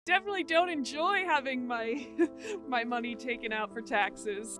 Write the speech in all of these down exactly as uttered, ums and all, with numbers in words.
definitely don't enjoy having my my money taken out for taxes.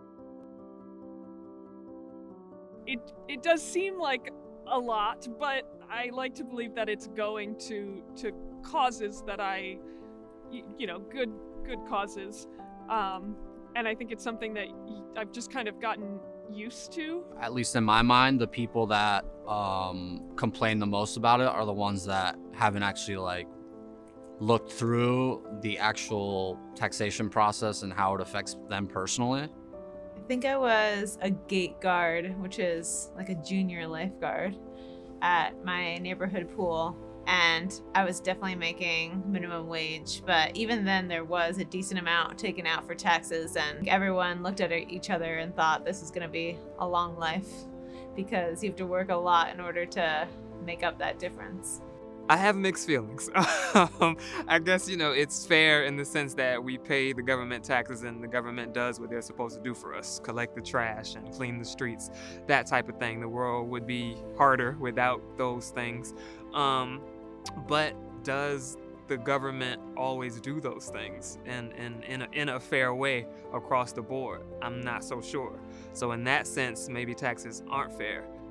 It it does seem like a lot, but I like to believe that it's going to to causes that I, you know, good good causes, um, and I think it's something that I've just kind of gotten used to. At least in my mind, the people that um, complain the most about it are the ones that haven't actually like looked through the actual taxation process and how it affects them personally. I think I was a gate guard, which is like a junior lifeguard at my neighborhood pool. And I was definitely making minimum wage, but even then there was a decent amount taken out for taxes, and everyone looked at each other and thought this is gonna be a long life because you have to work a lot in order to make up that difference. I have mixed feelings. um, I guess, you know, it's fair in the sense that we pay the government taxes and the government does what they're supposed to do for us, collect the trash and clean the streets, that type of thing. The world would be harder without those things. Um, but does the government always do those things in, in, in, a, in a fair way across the board? I'm not so sure. So in that sense, maybe taxes aren't fair.